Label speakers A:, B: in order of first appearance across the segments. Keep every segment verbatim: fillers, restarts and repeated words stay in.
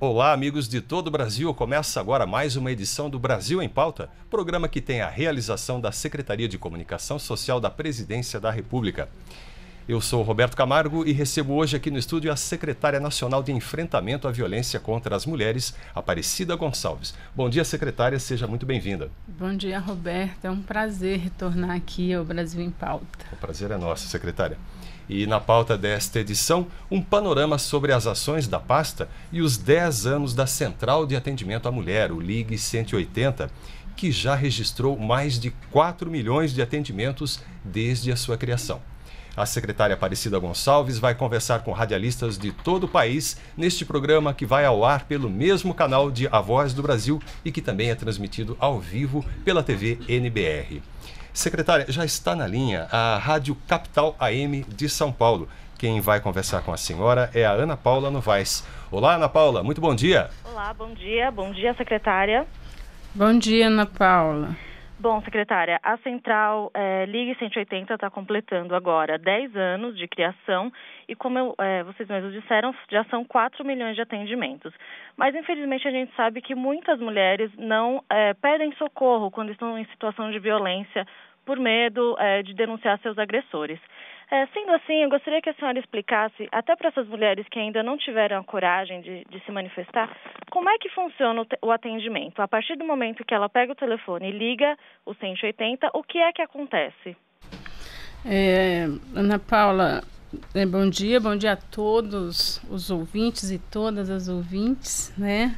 A: Olá, amigos de todo o Brasil. Começa agora mais uma edição do Brasil em Pauta, programa que tem a realização da Secretaria de Comunicação Social da Presidência da República. Eu sou Roberto Camargo e recebo hoje aqui no estúdio a Secretária Nacional de Enfrentamento à Violência contra as Mulheres, Aparecida Gonçalves. Bom dia, secretária, seja muito bem-vinda.
B: Bom dia, Roberto. É um prazer retornar aqui ao Brasil em Pauta.
A: O prazer é nosso, secretária. E na pauta desta edição, um panorama sobre as ações da pasta e os dez anos da Central de Atendimento à Mulher, o Ligue cento e oitenta, que já registrou mais de quatro milhões de atendimentos desde a sua criação. A secretária Aparecida Gonçalves vai conversar com radialistas de todo o país neste programa que vai ao ar pelo mesmo canal de A Voz do Brasil e que também é transmitido ao vivo pela T V N B R. Secretária, já está na linha a Rádio Capital A M de São Paulo. Quem vai conversar com a senhora é a Ana Paula Novaes. Olá, Ana Paula, muito bom dia.
C: Olá, bom dia. Bom dia, secretária.
B: Bom dia, Ana Paula.
C: Bom, secretária, a Central é, Ligue cento e oitenta está completando agora dez anos de criação e, como eu, é, vocês mesmos disseram, já são quatro milhões de atendimentos. Mas, infelizmente, a gente sabe que muitas mulheres não é, pedem socorro quando estão em situação de violência por medo é, de denunciar seus agressores. É, sendo assim, eu gostaria que a senhora explicasse, até para essas mulheres que ainda não tiveram a coragem de, de se manifestar, como é que funciona o, te, o atendimento? A partir do momento que ela pega o telefone e liga o cento e oitenta, o que é que acontece?
B: É, Ana Paula, é, bom dia, bom dia a todos os ouvintes e todas as ouvintes, né?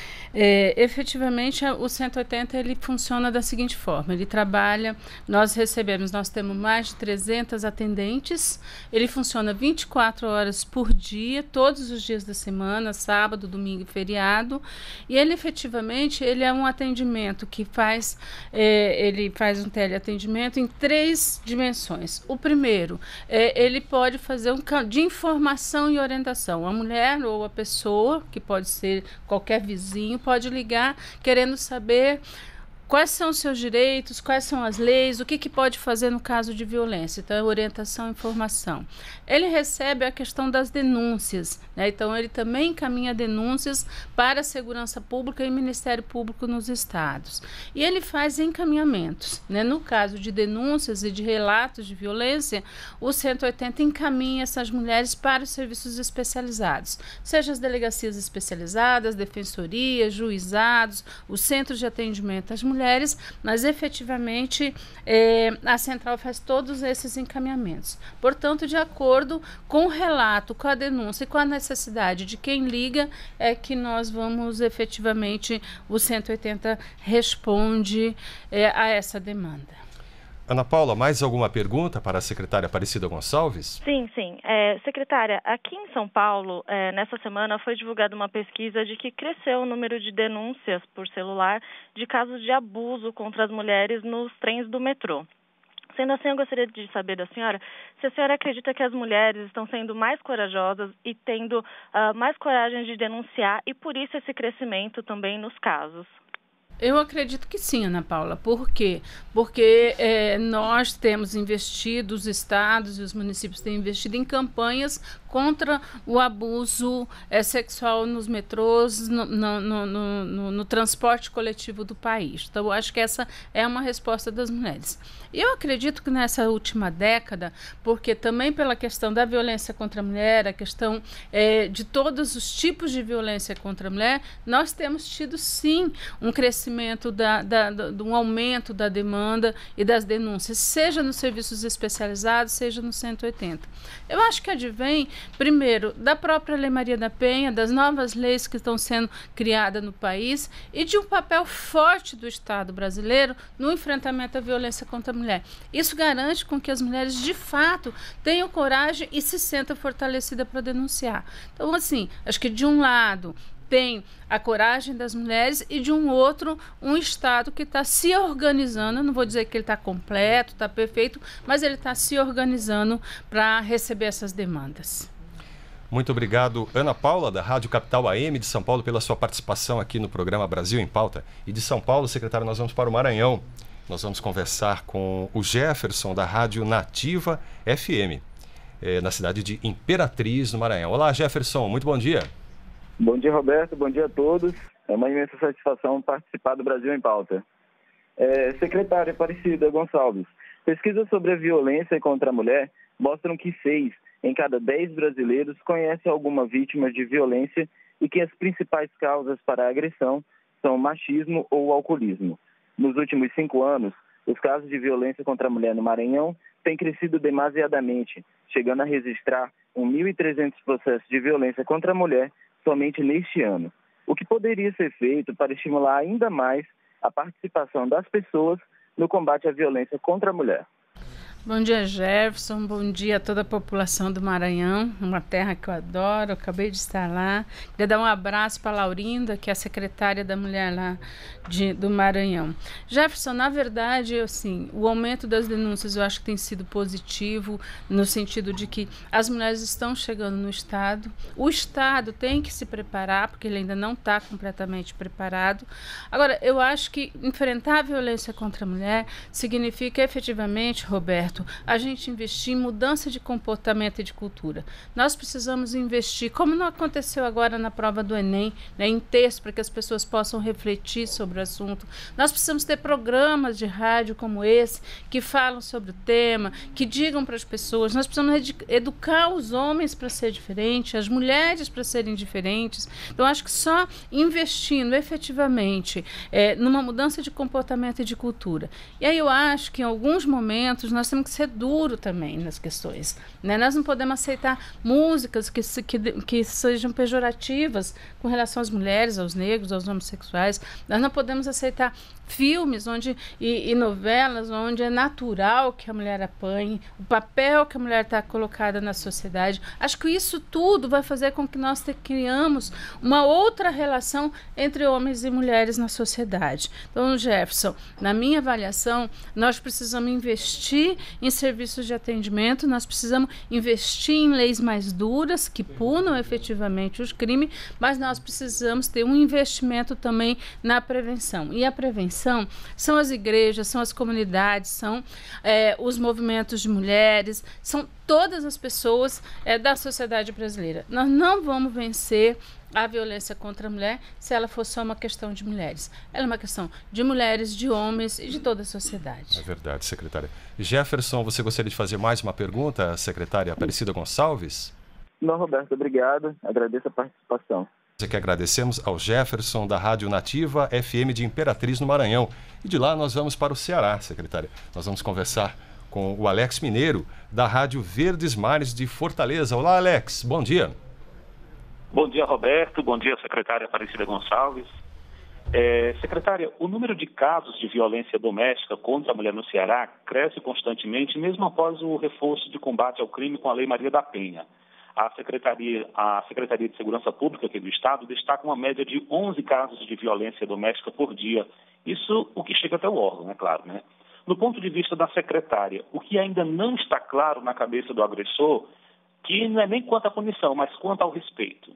B: É, efetivamente, o cento e oitenta ele funciona da seguinte forma, ele trabalha, nós recebemos, nós temos mais de trezentas atendentes, ele funciona vinte e quatro horas por dia, todos os dias da semana, sábado, domingo e feriado, e ele efetivamente, ele é um atendimento que faz, é, ele faz um teleatendimento em três dimensões. O primeiro, é, ele pode fazer um de informação e orientação, a mulher ou a pessoa, que pode ser qualquer vizinho, pode ligar querendo saber quais são os seus direitos, quais são as leis, o que, que pode fazer no caso de violência. Então, é orientação e informação. Ele recebe a questão das denúncias, né? Então, ele também encaminha denúncias para a Segurança Pública e Ministério Público nos estados. E ele faz encaminhamentos, né? No caso de denúncias e de relatos de violência, o cento e oitenta encaminha essas mulheres para os serviços especializados, seja as delegacias especializadas, defensorias, juizados, os centros de atendimento às mulheres, mulheres, mas efetivamente é, a central faz todos esses encaminhamentos. Portanto, de acordo com o relato, com a denúncia e com a necessidade de quem liga, é que nós vamos efetivamente, o cento e oitenta responde é, a essa demanda.
A: Ana Paula, mais alguma pergunta para a secretária Aparecida Gonçalves?
C: Sim, sim. É, secretária, aqui em São Paulo, é, nessa semana foi divulgada uma pesquisa de que cresceu o número de denúncias por celular de casos de abuso contra as mulheres nos trens do metrô. Sendo assim, eu gostaria de saber da senhora se a senhora acredita que as mulheres estão sendo mais corajosas e tendo uh, mais coragem de denunciar e por isso esse crescimento também nos casos.
B: Eu acredito que sim, Ana Paula. Por quê? Porque é, nós temos investido, os estados e os municípios têm investido em campanhas contra o abuso é, sexual nos metrôs, no, no, no, no, no transporte coletivo do país. Então, eu acho que essa é uma resposta das mulheres. Eu acredito que nessa última década, porque também pela questão da violência contra a mulher, a questão é, de todos os tipos de violência contra a mulher, nós temos tido, sim, um crescimento, da, da, da, um aumento da demanda e das denúncias, seja nos serviços especializados, seja no cento e oitenta. Eu acho que advém, primeiro, da própria Lei Maria da Penha, das novas leis que estão sendo criadas no país e de um papel forte do Estado brasileiro no enfrentamento à violência contra a mulher. Isso garante com que as mulheres, de fato, tenham coragem e se sintam fortalecidas para denunciar. Então, assim, acho que de um lado tem a coragem das mulheres e de um outro, um Estado que está se organizando, não vou dizer que ele está completo, está perfeito, mas ele está se organizando para receber essas demandas.
A: Muito obrigado, Ana Paula, da Rádio Capital A M de São Paulo, pela sua participação aqui no programa Brasil em Pauta. E de São Paulo, secretário, nós vamos para o Maranhão. Nós vamos conversar com o Jefferson, da Rádio Nativa F M, eh, na cidade de Imperatriz, no Maranhão. Olá, Jefferson, muito bom dia.
D: Bom dia, Roberto. Bom dia a todos. É uma imensa satisfação participar do Brasil em Pauta. É, secretária Aparecida Gonçalves, pesquisas sobre a violência contra a mulher mostram que seis em cada dez brasileiros conhecem alguma vítima de violência e que as principais causas para a agressão são machismo ou alcoolismo. Nos últimos cinco anos, os casos de violência contra a mulher no Maranhão têm crescido demasiadamente, chegando a registrar mil e trezentos processos de violência contra a mulher somente neste ano. O que poderia ser feito para estimular ainda mais a participação das pessoas no combate à violência contra a mulher?
B: Bom dia, Jefferson. Bom dia a toda a população do Maranhão, uma terra que eu adoro. Eu acabei de estar lá. Queria dar um abraço para a Laurinda, que é a secretária da mulher lá de, do Maranhão. Jefferson, na verdade, assim, o aumento das denúncias eu acho que tem sido positivo, no sentido de que as mulheres estão chegando no Estado. O Estado tem que se preparar, porque ele ainda não está completamente preparado. Agora, eu acho que enfrentar a violência contra a mulher significa efetivamente, Roberto, a gente investir em mudança de comportamento e de cultura. Nós precisamos investir, como não aconteceu agora na prova do Enem, né, em texto, para que as pessoas possam refletir sobre o assunto. Nós precisamos ter programas de rádio como esse, que falam sobre o tema, que digam para as pessoas. Nós precisamos educar os homens para ser diferentes, as mulheres para serem diferentes. Então, acho que só investindo efetivamente é, numa mudança de comportamento e de cultura. E aí eu acho que em alguns momentos nós temos que ser duro também nas questões, né? Nós não podemos aceitar músicas que, se, que, que sejam pejorativas com relação às mulheres, aos negros, aos homossexuais. Nós não podemos aceitar filmes onde, e, e novelas onde é natural que a mulher apanhe, o papel que a mulher está colocada na sociedade. Acho que isso tudo vai fazer com que nós te, criamos uma outra relação entre homens e mulheres na sociedade. Então, Jefferson, na minha avaliação, nós precisamos investir em serviços de atendimento, nós precisamos investir em leis mais duras que punam efetivamente os crimes, mas nós precisamos ter um investimento também na prevenção. E a prevenção são as igrejas, são as comunidades, são é, os movimentos de mulheres, são todas as pessoas é, da sociedade brasileira. Nós não vamos vencer a violência contra a mulher se ela for só uma questão de mulheres. Ela é uma questão de mulheres, de homens e de toda a sociedade.
A: É verdade, secretária. Jefferson, você gostaria de fazer mais uma pergunta à secretária Aparecida Gonçalves?
D: Não, Roberto, obrigado. Agradeço a participação.
A: Que agradecemos ao Jefferson da Rádio Nativa F M de Imperatriz, no Maranhão. E de lá nós vamos para o Ceará, secretária. Nós vamos conversar com o Alex Mineiro, da Rádio Verdes Mares de Fortaleza. Olá, Alex. Bom dia.
E: Bom dia, Roberto. Bom dia, secretária Aparecida Gonçalves. É, secretária, o número de casos de violência doméstica contra a mulher no Ceará cresce constantemente, mesmo após o reforço de combate ao crime com a Lei Maria da Penha. A Secretaria, a Secretaria de Segurança Pública aqui do Estado destaca uma média de onze casos de violência doméstica por dia. Isso o que chega até o órgão, é claro, né? No ponto de vista da secretária, o que ainda não está claro na cabeça do agressor, que não é nem quanto à punição, mas quanto ao respeito.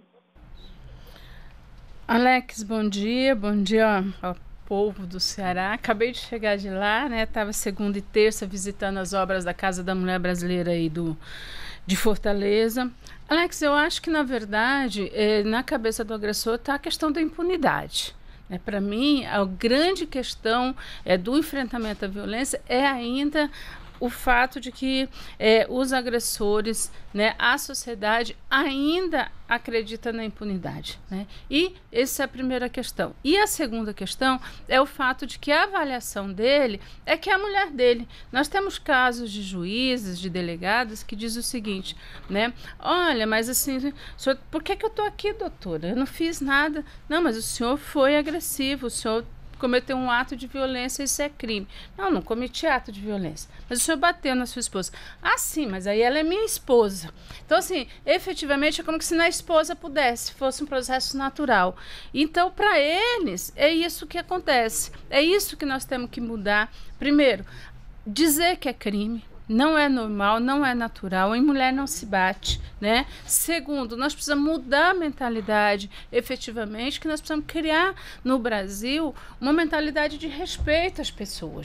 B: Alex, bom dia. Bom dia ao povo do Ceará. Acabei de chegar de lá, né? Estava segunda e terça visitando as obras da Casa da Mulher Brasileira aí do... de Fortaleza. Alex, eu acho que, na verdade, é, na cabeça do agressor está a questão da impunidade. É, para mim, a grande questão é, do enfrentamento à violência é ainda o fato de que é, os agressores, né, a sociedade ainda acredita na impunidade, né? E essa é a primeira questão. E a segunda questão é o fato de que a avaliação dele é que é a mulher dele. Nós temos casos de juízes, de delegados que dizem o seguinte, né? Olha, mas assim, senhor, por que que eu estou aqui, doutora? Eu não fiz nada. Não, mas o senhor foi agressivo, o senhor cometeu um ato de violência, isso é crime. Não, não cometi ato de violência. Mas o senhor bateu na sua esposa. Ah, sim, mas aí ela é minha esposa. Então, assim, efetivamente é como se na esposa pudesse, fosse um processo natural. Então, para eles, é isso que acontece. É isso que nós temos que mudar. Primeiro, dizer que é crime. Não é normal, não é natural, em mulher não se bate, né? Segundo, nós precisamos mudar a mentalidade, efetivamente, que nós precisamos criar no Brasil uma mentalidade de respeito às pessoas.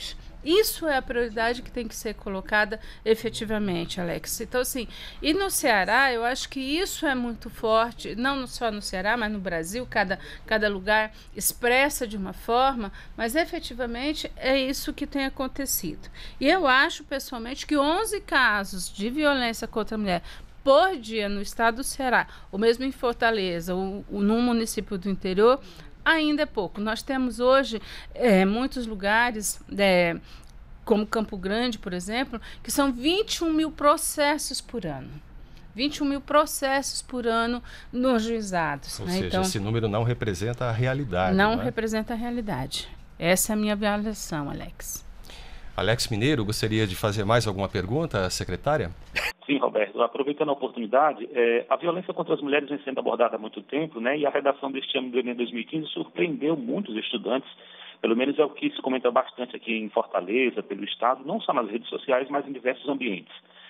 B: Isso é a prioridade que tem que ser colocada efetivamente, Alex. Então, assim, e no Ceará, eu acho que isso é muito forte, não só no Ceará, mas no Brasil, cada, cada lugar expressa de uma forma, mas efetivamente é isso que tem acontecido. E eu acho, pessoalmente, que onze casos de violência contra a mulher por dia no estado do Ceará, ou mesmo em Fortaleza, ou, ou num município do interior, ainda é pouco. Nós temos hoje é, muitos lugares, é, como Campo Grande, por exemplo, que são vinte e um mil processos por ano. vinte e um mil processos por ano nos juizados.
A: Ou
B: né?
A: seja,
B: então,
A: esse número não representa a realidade.
B: Não,
A: não é?
B: representa a realidade. Essa é a minha avaliação, Alex.
A: Alex Mineiro, gostaria de fazer mais alguma pergunta, secretária?
E: Sim, Roberto. Aproveitando a oportunidade, é, a violência contra as mulheres vem sendo abordada há muito tempo, né? E a redação deste ano do Enem dois mil e quinze surpreendeu muitos estudantes, pelo menos é o que se comenta bastante aqui em Fortaleza, pelo Estado, não só nas redes sociais, mas em diversos ambientes.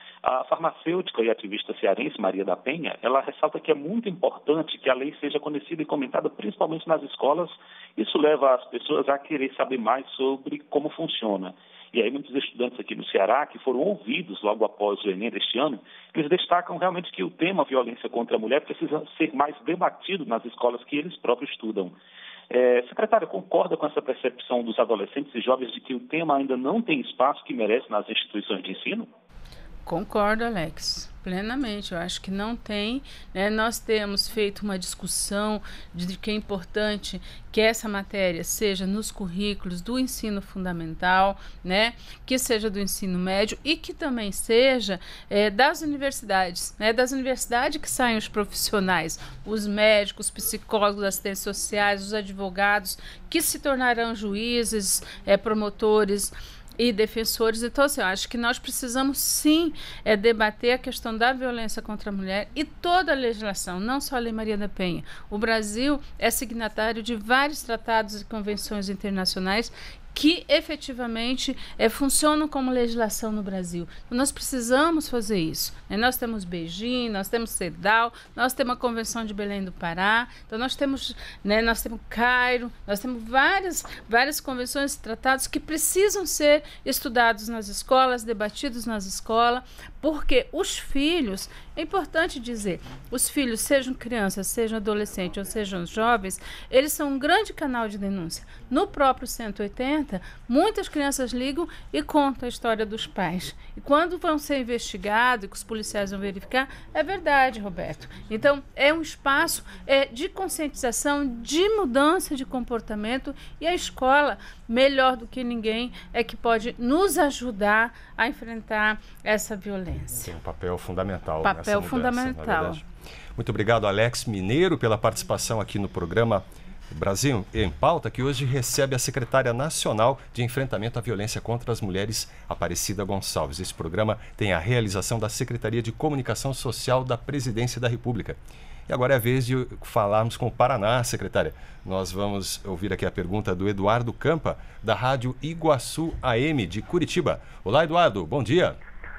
E: A farmacêutica e ativista cearense, Maria da Penha, ela ressalta que é muito importante que a lei seja conhecida e comentada principalmente nas escolas. Isso leva as pessoas a querer saber mais sobre como funciona. E aí muitos estudantes aqui no Ceará, que foram ouvidos logo após o Enem deste ano, eles destacam realmente que o tema violência contra a mulher precisa ser mais debatido nas escolas que eles próprios estudam. É, secretária, concorda com essa percepção dos adolescentes e jovens de que o tema ainda não tem espaço que merece nas instituições de ensino?
B: Concordo, Alex, plenamente. Eu acho que não tem. Né? Nós temos feito uma discussão de que é importante que essa matéria seja nos currículos do ensino fundamental, né? Que seja do ensino médio e que também seja é, das universidades, né? Das universidades que saem os profissionais, os médicos, os psicólogos, assistentes sociais, os advogados, que se tornarão juízes, é, promotores e defensores. Então, assim, eu acho que nós precisamos sim é, debater a questão da violência contra a mulher e toda a legislação, não só a Lei Maria da Penha. O Brasil é signatário de vários tratados e convenções internacionais que efetivamente é, funcionam como legislação no Brasil. Então, nós precisamos fazer isso. Né? Nós temos Beijing, nós temos CEDAW, nós temos a Convenção de Belém do Pará, então nós temos, né, nós temos Cairo, nós temos várias, várias convenções e tratados que precisam ser estudados nas escolas, debatidos nas escolas, porque os filhos, é importante dizer, os filhos, sejam crianças, sejam adolescentes ou sejam jovens, eles são um grande canal de denúncia. No próprio cento e oitenta, muitas crianças ligam e contam a história dos pais. E quando vão ser investigados, que os policiais vão verificar, é verdade, Roberto. Então, é um espaço é, de conscientização, de mudança de comportamento, e a escola, melhor do que ninguém, é que pode nos ajudar a enfrentar essa violência.
A: Tem um papel fundamental.
B: Papel
A: nessa mudança,
B: fundamental.
A: Muito obrigado, Alex Mineiro, pela participação aqui no programa Brasil em Pauta, que hoje recebe a secretária nacional de enfrentamento à violência contra as mulheres, Aparecida Gonçalves. Esse programa tem a realização da Secretaria de Comunicação Social da Presidência da República. E agora é a vez de falarmos com o Paraná, secretária. Nós vamos ouvir aqui a pergunta do Eduardo Campa, da Rádio Iguaçu A M de Curitiba. Olá, Eduardo, bom dia.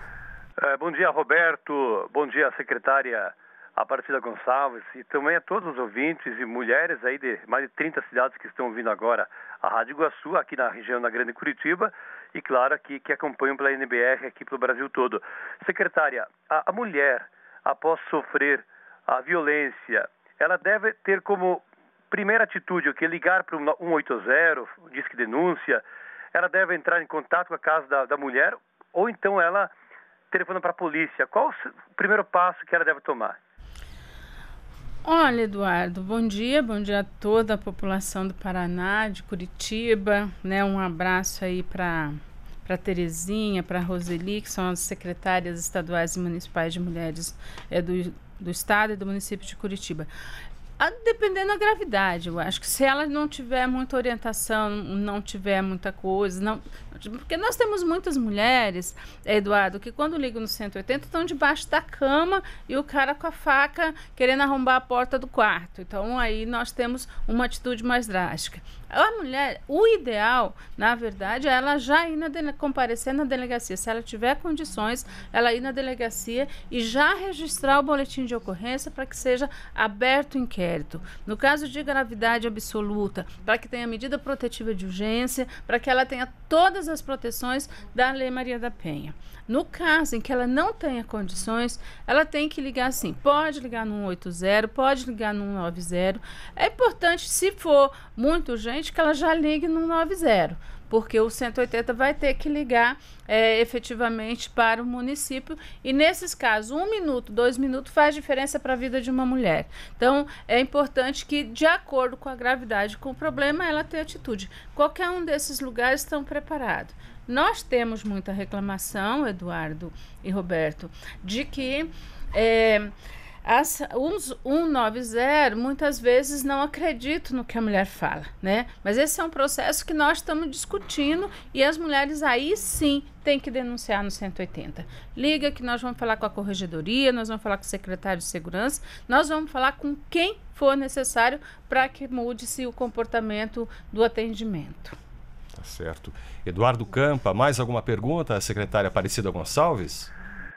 F: É, bom dia, Roberto. Bom dia, secretária Aparecida Gonçalves, e também a todos os ouvintes e mulheres aí de mais de trinta cidades que estão ouvindo agora a Rádio Iguaçu, aqui na região da Grande Curitiba, e claro, aqui que acompanham pela N B R aqui pelo Brasil todo. Secretária, a, a mulher, após sofrer a violência, ela deve ter como primeira atitude o que ligar para o um oito zero, diz que denúncia, ela deve entrar em contato com a casa da, da mulher, ou então ela telefona para a polícia. Qual o primeiro passo que ela deve tomar?
B: Olha, Eduardo, bom dia, bom dia a toda a população do Paraná, de Curitiba, né? Um abraço aí para para Terezinha, para Roseli, que são as secretárias estaduais e municipais de mulheres é, do, do estado e do município de Curitiba. A, dependendo da gravidade, eu acho que se ela não tiver muita orientação, não tiver muita coisa, não, porque nós temos muitas mulheres, Eduardo, que quando ligam no cento e oitenta estão debaixo da cama e o cara com a faca querendo arrombar a porta do quarto. Então aí nós temos uma atitude mais drástica. A mulher, o ideal, na verdade, é ela já ir na dele, comparecer na delegacia. Se ela tiver condições, ela ir na delegacia e já registrar o boletim de ocorrência para que seja aberto o inquérito. inquérito. No caso de gravidade absoluta, para que tenha medida protetiva de urgência, para que ela tenha todas as proteções da Lei Maria da Penha. No caso em que ela não tenha condições, ela tem que ligar sim. Pode ligar no um oito zero, pode ligar no um nove zero. É importante, se for muito urgente, que ela já ligue no um nove zero, porque o cento e oitenta vai ter que ligar é, efetivamente para o município. E nesses casos, um minuto, dois minutos faz diferença para a vida de uma mulher. Então, é importante que, de acordo com a gravidade, com o problema, ela tenha atitude. Qualquer um desses lugares estão preparados. Nós temos muita reclamação, Eduardo e Roberto, de que é, as, os um nove zero muitas vezes não acreditam no que a mulher fala, né? Mas esse é um processo que nós estamos discutindo e as mulheres aí sim têm que denunciar no cento e oitenta. Liga que nós vamos falar com a corregedoria, nós vamos falar com o secretário de segurança, nós vamos falar com quem for necessário para que mude-se o comportamento do atendimento.
A: Tá certo. Eduardo Campa, mais alguma pergunta, secretária Aparecida Gonçalves?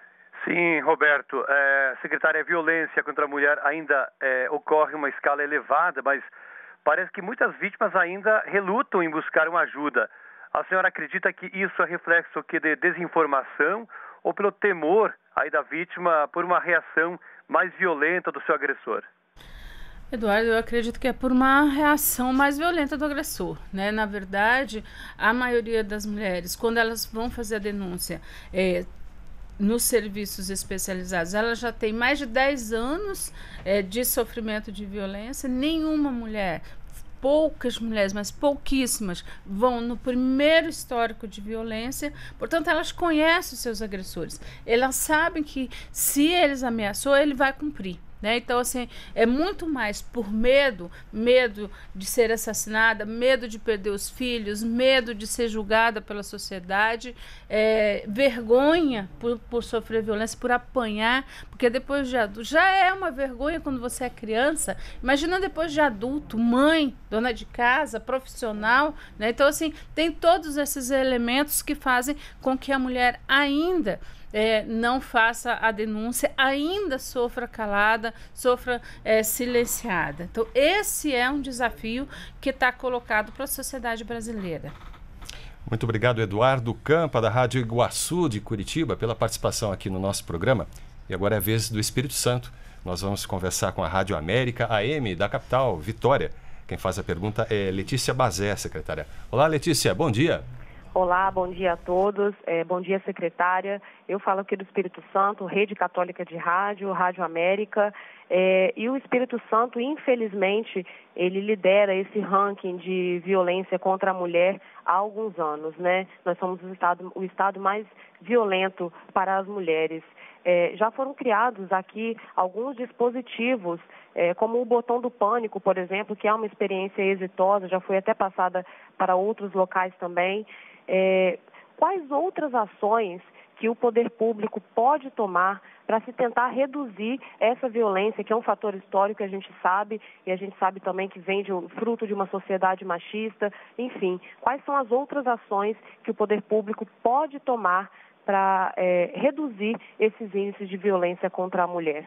F: Sim, Roberto. É, secretária, a violência contra a mulher ainda é, ocorre em uma escala elevada, mas parece que muitas vítimas ainda relutam em buscar uma ajuda. A senhora acredita que isso é reflexo que de desinformação ou pelo temor aí da vítima por uma reação mais violenta do seu agressor?
B: Eduardo, eu acredito que é por uma reação mais violenta do agressor, né? Na verdade, a maioria das mulheres, quando elas vão fazer a denúncia é, nos serviços especializados, elas já têm mais de dez anos é, de sofrimento de violência. Nenhuma mulher, poucas mulheres, mas pouquíssimas, vão no primeiro histórico de violência. Portanto, elas conhecem os seus agressores. Elas sabem que se eles ameaçou, ele vai cumprir. Né? Então, assim, é muito mais por medo, medo de ser assassinada, medo de perder os filhos, medo de ser julgada pela sociedade, é, vergonha por, por sofrer violência, por apanhar, porque depois de adulto, já é uma vergonha quando você é criança, imagina depois de adulto, mãe, dona de casa, profissional, né? Então, assim, tem todos esses elementos que fazem com que a mulher ainda É, não faça a denúncia, ainda sofra calada, sofra é, silenciada. Então, esse é um desafio que está colocado para a sociedade brasileira.
A: Muito obrigado, Eduardo Campa, da Rádio Iguaçu de Curitiba, pela participação aqui no nosso programa. E agora é a vez do Espírito Santo. Nós vamos conversar com a Rádio América A M da capital, Vitória. Quem faz a pergunta é Letícia Bazé, secretária. Olá, Letícia, bom dia.
G: Olá, bom dia a todos, é, bom dia, secretária. Eu falo aqui do Espírito Santo, Rede Católica de Rádio, Rádio América, é, e o Espírito Santo, infelizmente, ele lidera esse ranking de violência contra a mulher há alguns anos, né? Nós somos o estado, o estado mais violento para as mulheres. É, já foram criados aqui alguns dispositivos, é, como o botão do pânico, por exemplo, que é uma experiência exitosa, já foi até passada para outros locais também. É, quais outras ações que o poder público pode tomar para se tentar reduzir essa violência, que é um fator histórico que a gente sabe, e a gente sabe também que vem de um, fruto de uma sociedade machista, enfim, quais são as outras ações que o poder público pode tomar para é, reduzir esses índices de violência contra a mulher?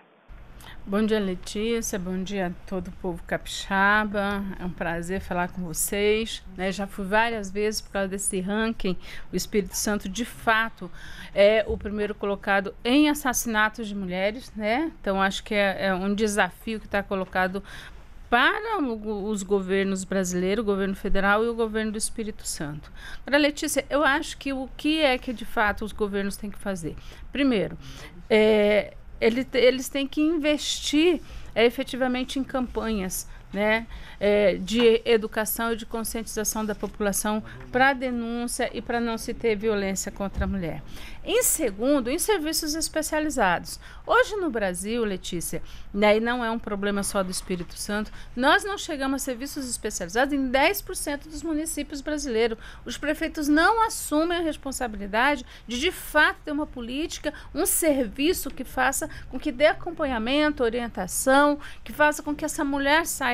B: Bom dia, Letícia, bom dia a todo o povo capixaba, é um prazer falar com vocês, né? Já fui várias vezes por causa desse ranking. O Espírito Santo, de fato, é o primeiro colocado em assassinatos de mulheres, né? Então, acho que é, é um desafio que está colocado para os governos brasileiros, o governo federal e o governo do Espírito Santo. Agora, Letícia, eu acho que o que é que, de fato, os governos têm que fazer? Primeiro, é... Ele, eles têm que investir é, efetivamente em campanhas, né, é, de educação e de conscientização da população para a denúncia e para não se ter violência contra a mulher. Em segundo, em serviços especializados. Hoje no Brasil, Letícia, né, e não é um problema só do Espírito Santo, nós não chegamos a serviços especializados em dez por cento dos municípios brasileiros. Os prefeitos não assumem a responsabilidade de, de fato, ter uma política, um serviço que faça com que dê acompanhamento, orientação, que faça com que essa mulher saia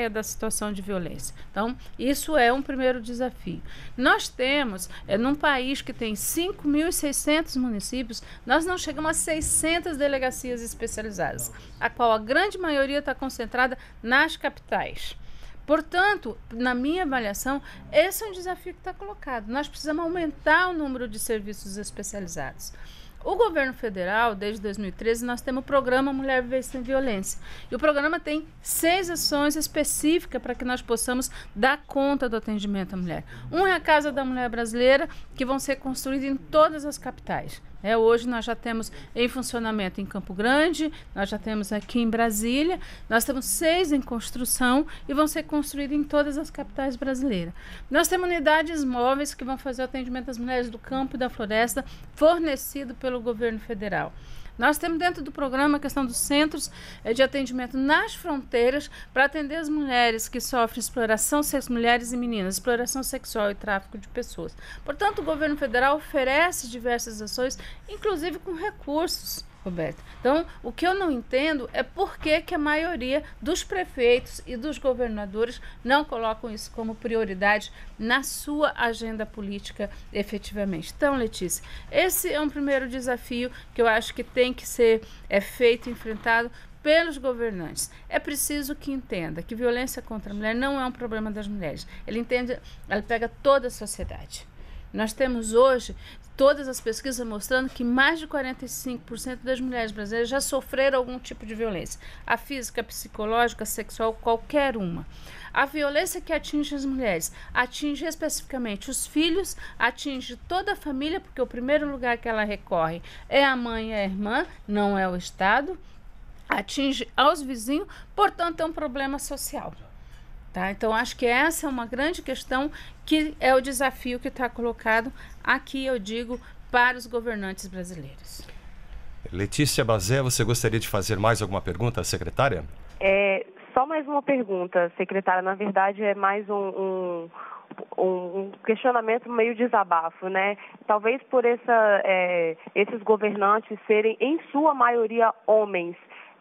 B: é da situação de violência. Então, isso é um primeiro desafio. Nós temos, é, num país que tem cinco mil e seiscentos municípios, nós não chegamos a seiscentas delegacias especializadas, a qual a grande maioria está concentrada nas capitais. Portanto, na minha avaliação, esse é um desafio que está colocado. Nós precisamos aumentar o número de serviços especializados. O governo federal, desde dois mil e treze, nós temos o programa Mulher Viver Sem Violência. E o programa tem seis ações específicas para que nós possamos dar conta do atendimento à mulher. Um é a Casa da Mulher Brasileira, que vão ser construídas em todas as capitais. É, hoje nós já temos em funcionamento em Campo Grande, nós já temos aqui em Brasília, nós temos seis em construção e vão ser construídos em todas as capitais brasileiras. Nós temos unidades móveis que vão fazer o atendimento das mulheres do campo e da floresta, fornecido pelo governo federal. Nós temos dentro do programa a questão dos centros eh, de atendimento nas fronteiras para atender as mulheres que sofrem exploração, mulheres e meninas, exploração sexual e tráfico de pessoas. Portanto, o governo federal oferece diversas ações, inclusive com recursos, Roberto. Então, o que eu não entendo é por que, que a maioria dos prefeitos e dos governadores não colocam isso como prioridade na sua agenda política efetivamente. Então, Letícia, esse é um primeiro desafio que eu acho que tem que ser é, feito, enfrentado pelos governantes. É preciso que entenda que violência contra a mulher não é um problema das mulheres. Ele entende, ela pega toda a sociedade. Nós temos hoje todas as pesquisas mostrando que mais de quarenta e cinco por cento das mulheres brasileiras já sofreram algum tipo de violência. A física, a psicológica, a sexual, qualquer uma. A violência que atinge as mulheres atinge especificamente os filhos, atinge toda a família, porque o primeiro lugar que ela recorre é a mãe e a irmã, não é o Estado. Atinge aos vizinhos, portanto é um problema social. Tá? Então, acho que essa é uma grande questão que é o desafio que está colocado aqui, eu digo, para os governantes brasileiros.
A: Letícia Bazé, você gostaria de fazer mais alguma pergunta à secretária?
G: É, só mais uma pergunta, secretária. Na verdade, é mais um, um, um questionamento meio desabafo, né? Talvez por essa, é, esses governantes serem, em sua maioria, homens,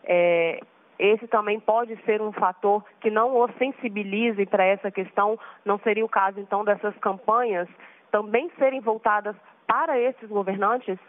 G: é, esse também pode ser um fator que não os sensibilize para essa questão. Não seria o caso, então, dessas campanhas também serem voltadas para esses governantes?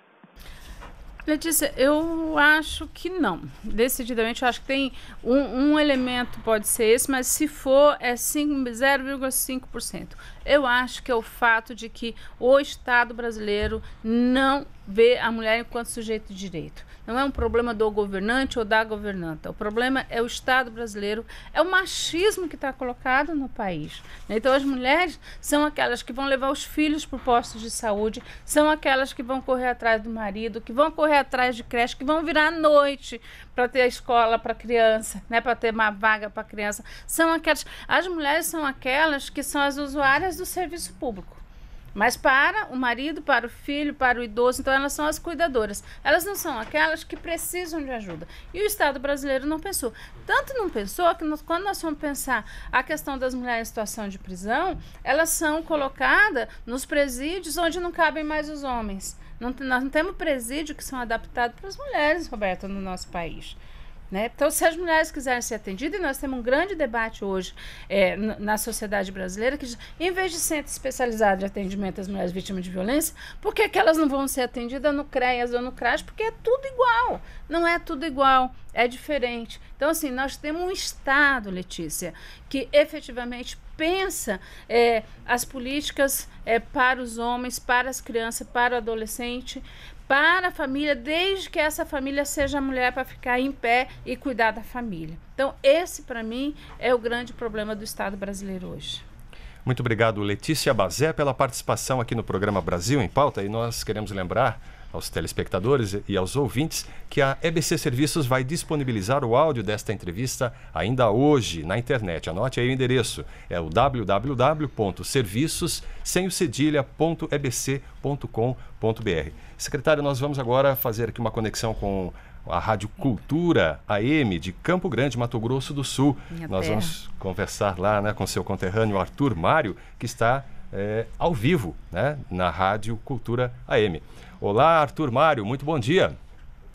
B: Letícia, eu acho que não. Decididamente, eu acho que tem um, um elemento, pode ser esse, mas se for, é zero vírgula cinco por cento. Eu acho que é o fato de que o Estado brasileiro não vê a mulher enquanto sujeito de direito. Não é um problema do governante ou da governanta. O problema é o Estado brasileiro, é o machismo que está colocado no país. Então, as mulheres são aquelas que vão levar os filhos para postos de saúde, são aquelas que vão correr atrás do marido, que vão correr atrás de creche, que vão virar à noite para ter a escola para criança, né, para ter uma vaga para criança. São aquelas, as mulheres são aquelas que são as usuárias do serviço público. Mas para o marido, para o filho, para o idoso, então elas são as cuidadoras. Elas não são aquelas que precisam de ajuda. E o Estado brasileiro não pensou. Tanto não pensou que nós, quando nós vamos pensar a questão das mulheres em situação de prisão, elas são colocadas nos presídios onde não cabem mais os homens. Não, nós não temos presídio que são adaptados para as mulheres, Roberto, no nosso país. Né? Então, se as mulheres quiserem ser atendidas, e nós temos um grande debate hoje é, na sociedade brasileira, que em vez de centro especializado de atendimento às mulheres vítimas de violência, por que, que elas não vão ser atendidas no CREAS ou no CRAS? Porque é tudo igual. Não é tudo igual, é diferente. Então, assim, nós temos um Estado, Letícia, que efetivamente pensa é, as políticas é, para os homens, para as crianças, para o adolescente, para a família, desde que essa família seja a mulher para ficar em pé e cuidar da família. Então, esse, para mim, é o grande problema do Estado brasileiro hoje.
A: Muito obrigado, Letícia Bazé, pela participação aqui no programa Brasil em Pauta. E nós queremos lembrar aos telespectadores e aos ouvintes que a E B C Serviços vai disponibilizar o áudio desta entrevista ainda hoje na internet. Anote aí o endereço, é o w w w ponto serviços sem o cedilha ponto e b c ponto com ponto b r. Secretário, nós vamos agora fazer aqui uma conexão com a Rádio Cultura A M de Campo Grande, Mato Grosso do Sul. Minha nós terra. Vamos conversar lá, né, com seu conterrâneo Arthur Mário, que está é, ao vivo, né, na Rádio Cultura A M. Olá, Arthur Mário, muito bom dia.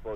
H: Bom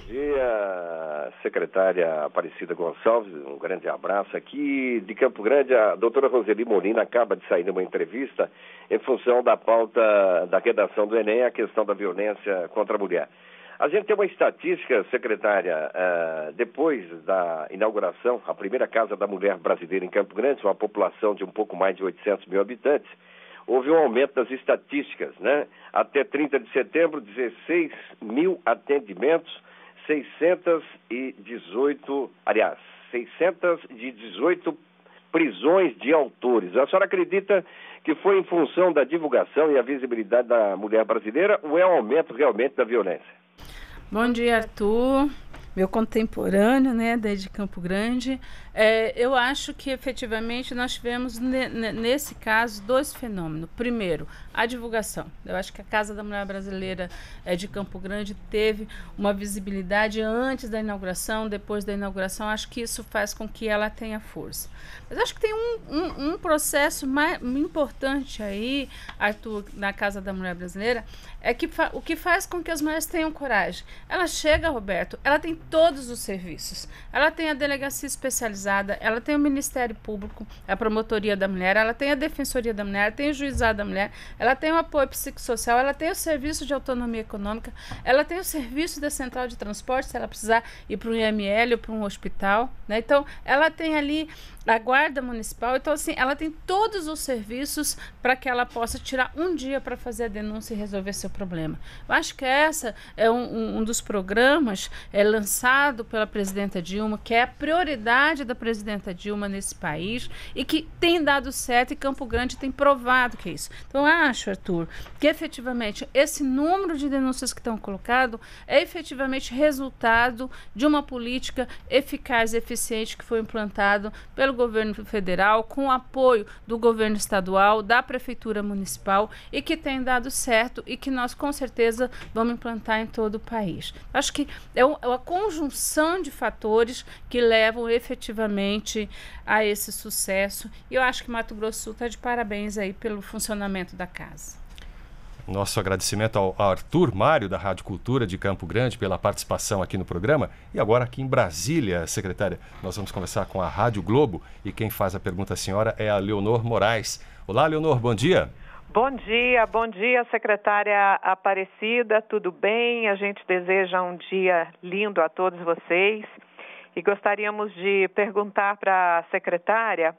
H: dia, secretária Aparecida Gonçalves, um grande abraço. Aqui de Campo Grande, a doutora Roseli Molina acaba de sair de uma entrevista em função da pauta da redação do Enem, a questão da violência contra a mulher. A gente tem uma estatística, secretária, uh, depois da inauguração, a primeira Casa da Mulher Brasileira em Campo Grande, uma população de um pouco mais de oitocentos mil habitantes, houve um aumento das estatísticas, né? Até trinta de setembro, dezesseis mil atendimentos, seiscentos e dezoito, aliás, seiscentos e dezoito prisões de autores. A senhora acredita que foi em função da divulgação e a visibilidade da mulher brasileira ou é um aumento realmente da violência?
B: Bom dia, Arthur, meu contemporâneo, né, desde Campo Grande. É, eu acho que efetivamente nós tivemos ne, nesse caso dois fenômenos. Primeiro, a divulgação. Eu acho que a Casa da Mulher Brasileira é, de Campo Grande teve uma visibilidade antes da inauguração, depois da inauguração. Acho que isso faz com que ela tenha força. Mas acho que tem um, um, um processo mais importante aí, Arthur, na Casa da Mulher Brasileira, é que fa- o que faz com que as mulheres tenham coragem. Ela chega, Roberto, ela tem todos os serviços. Ela tem a delegacia especializada, ela tem o Ministério Público, a Promotoria da Mulher, ela tem a Defensoria da Mulher, ela tem o Juizado da Mulher, ela tem o apoio psicossocial, ela tem o serviço de autonomia econômica, ela tem o serviço da central de transporte, se ela precisar ir para um I M L ou para um hospital, né? Então, ela tem ali a guarda municipal, então assim, ela tem todos os serviços para que ela possa tirar um dia para fazer a denúncia e resolver seu problema. Eu acho que essa é um, um, um dos programas é, lançado pela presidenta Dilma, que é a prioridade da presidenta Dilma nesse país e que tem dado certo e Campo Grande tem provado que é isso. Então eu acho, Arthur, que efetivamente esse número de denúncias que estão colocadas é efetivamente resultado de uma política eficaz e eficiente que foi implantado pelo governo federal, com o apoio do governo estadual, da prefeitura municipal e que tem dado certo e que nós com certeza vamos implantar em todo o país. Acho que é uma conjunção de fatores que levam efetivamente a esse sucesso e eu acho que Mato Grosso do Sul está de parabéns aí pelo funcionamento da casa.
A: Nosso agradecimento ao Arthur Mário, da Rádio Cultura de Campo Grande, pela participação aqui no programa. E agora aqui em Brasília, secretária, nós vamos conversar com a Rádio Globo e quem faz a pergunta à senhora é a Leonor Moraes. Olá, Leonor, bom dia.
I: Bom dia, bom dia, secretária Aparecida, tudo bem? A gente deseja um dia lindo a todos vocês e gostaríamos de perguntar para a secretária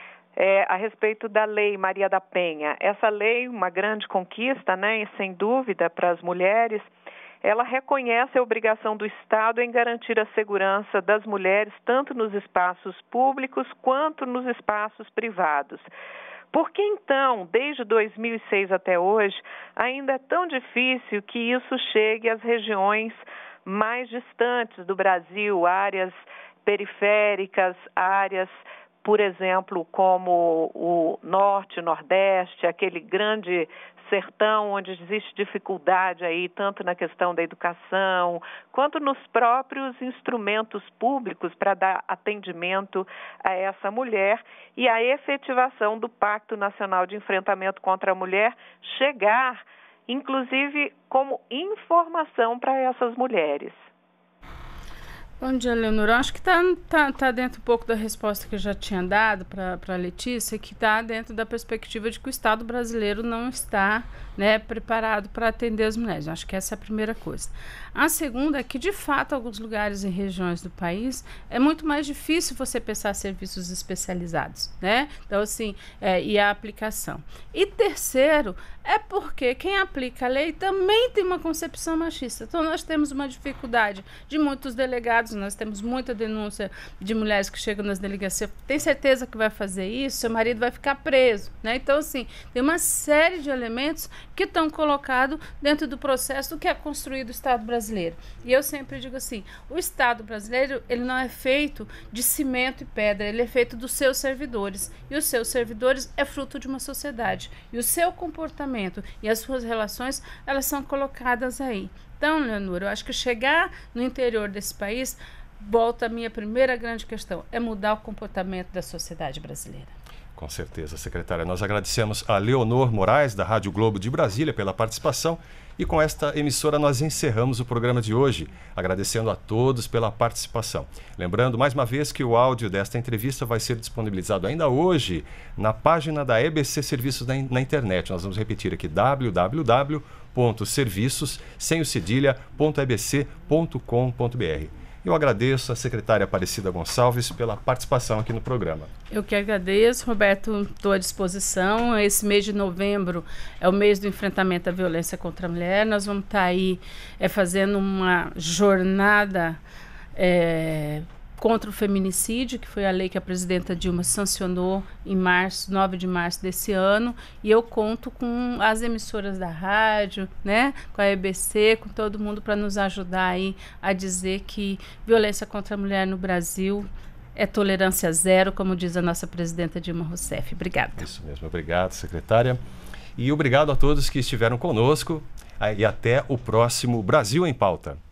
I: É, a respeito da Lei Maria da Penha. Essa lei, uma grande conquista, né, e sem dúvida para as mulheres, ela reconhece a obrigação do Estado em garantir a segurança das mulheres, tanto nos espaços públicos quanto nos espaços privados. Por que então, desde dois mil e seis até hoje, ainda é tão difícil que isso chegue às regiões mais distantes do Brasil, áreas periféricas, áreas, por exemplo, como o norte, nordeste, aquele grande sertão onde existe dificuldade aí, tanto na questão da educação, quanto nos próprios instrumentos públicos para dar atendimento a essa mulher e a efetivação do Pacto Nacional de Enfrentamento contra a Mulher chegar, inclusive, como informação para essas mulheres.
B: Bom dia, Leonor. Acho que está tá, tá dentro um pouco da resposta que eu já tinha dado para a Letícia, que está dentro da perspectiva de que o Estado brasileiro não está, né, preparado para atender as mulheres. Acho que essa é a primeira coisa. A segunda é que, de fato, alguns lugares e regiões do país é muito mais difícil você pensar serviços especializados, né? Então, assim, é, e a aplicação. E terceiro, é porque quem aplica a lei também tem uma concepção machista. Então, nós temos uma dificuldade de muitos delegados, nós temos muita denúncia de mulheres que chegam nas delegacias, tem certeza que vai fazer isso, seu marido vai ficar preso, né? Então, assim, tem uma série de elementos que estão colocados dentro do processo do que é construído o Estado brasileiro. E eu sempre digo assim, o Estado brasileiro, ele não é feito de cimento e pedra, ele é feito dos seus servidores. E os seus servidores é fruto de uma sociedade. E o seu comportamento e as suas relações, elas são colocadas aí. Então, Leonor, eu acho que chegar no interior desse país volta a minha primeira grande questão, é mudar o comportamento da sociedade brasileira.
A: Com certeza, secretária. Nós agradecemos a Leonor Moraes, da Rádio Globo de Brasília, pela participação. E com esta emissora nós encerramos o programa de hoje, agradecendo a todos pela participação. Lembrando mais uma vez que o áudio desta entrevista vai ser disponibilizado ainda hoje na página da E B C Serviços na, na internet. Nós vamos repetir aqui, w w w ponto serviços sem o cedilha ponto e b c ponto com ponto b r. Eu agradeço a secretária Aparecida Gonçalves pela participação aqui no programa.
B: Eu que agradeço, Roberto, estou à disposição. Esse mês de novembro é o mês do enfrentamento à violência contra a mulher. Nós vamos estar aí é, fazendo uma jornada é, contra o feminicídio, que foi a lei que a presidenta Dilma sancionou em março, nove de março desse ano, e eu conto com as emissoras da rádio, né, com a E B C, com todo mundo para nos ajudar aí a dizer que violência contra a mulher no Brasil é tolerância zero, como diz a nossa presidenta Dilma Rousseff. Obrigada.
A: Isso mesmo, obrigado, secretária. E obrigado a todos que estiveram conosco e até o próximo Brasil em Pauta.